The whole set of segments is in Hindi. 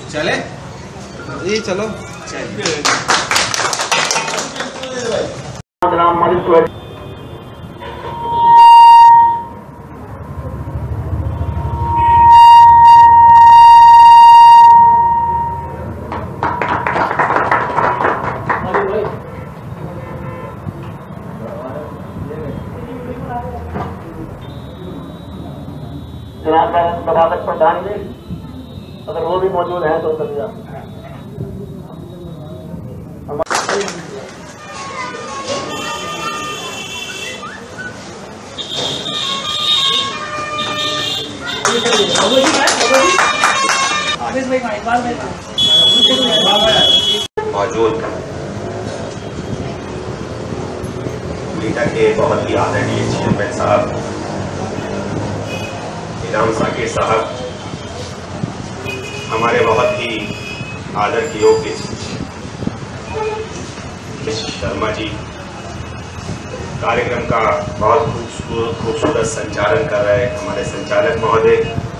चले जी चलो। प्रभातक प्रधान जी, अगर वो भी मौजूद है तो करिए। मौजूद मीटा के बहुत ही आदरणीय चेयरमैन साहब इनाम साकिर साहब, हमारे बहुत ही आदर के योग्य शर्मा जी, कार्यक्रम का बहुत खूबसूरत संचालन कर रहे हमारे संचालक महोदय,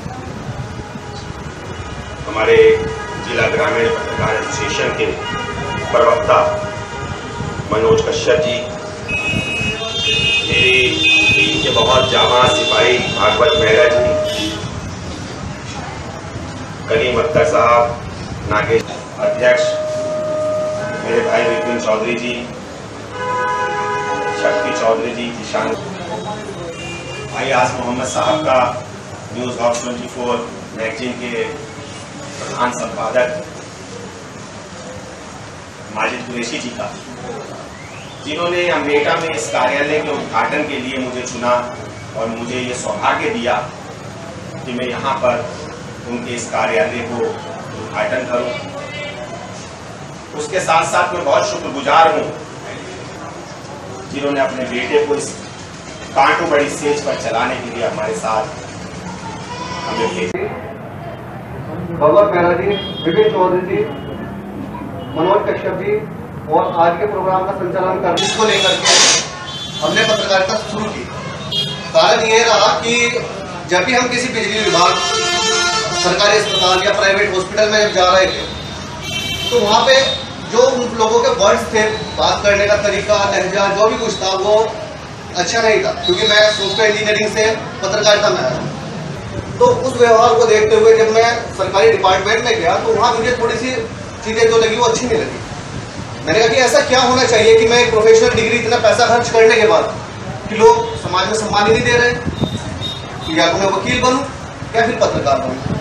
हमारे जिला ग्रामीण पत्रकार एसोसिएशन के प्रवक्ता मनोज कश्यप जी, मेरी टीम के बहुत जाबाज सिपाही भागवत मेहरा जी, कलीम अख्तर साहब, नागेश अध्यक्ष, मेरे भाई विपिन चौधरी जी, शक्ति चौधरी जी, किशान आयाज मोहम्मद साहब का न्यूज़ ऑफ 24 मैगजीन के प्रधान संपादक माजिद कुरैशी जी का, जिन्होंने अमेरिका में इस कार्यालय के उद्घाटन के लिए मुझे चुना और मुझे ये सौभाग्य दिया कि मैं यहाँ पर उनके इस कार्यालय को उद्घाटन करूँ। उसके साथ साथ मैं बहुत शुक्रगुजार हूँ जिन्होंने अपने बेटे को इस कांटो बड़ी स्टेज पर चलाने के लिए हमारे साथ हमें भेजा। भगवत मेहरा जी, विपिन चौधरी जी, मनोज कश्यप जी और आज के प्रोग्राम का संचालन करने इसको लेकर के हमने पत्रकारिता शुरू की। कारण ये रहा कि जब भी हम किसी बिजली विभाग, सरकारी अस्पताल या प्राइवेट हॉस्पिटल में जब जा रहे थे तो वहाँ पे जो उन लोगों के वर्ड्स थे, बात करने का तरीका, लहजा, जो भी कुछ था वो अच्छा नहीं था, क्योंकि मैं सॉफ्टवेयर इंजीनियरिंग से पत्रकारिता में आया। तो उस व्यवहार को देखते हुए जब मैं सरकारी डिपार्टमेंट में गया तो वहाँ मुझे थोड़ी सी चीज़ें जो लगी वो अच्छी नहीं लगी। मैंने कहा कि ऐसा क्या होना चाहिए कि मैं एक प्रोफेशनल डिग्री इतना पैसा खर्च करने के बाद कि लोग समाज में सम्मान ही नहीं दे रहे, या तो मैं वकील बनूं या फिर पत्रकार बनूं।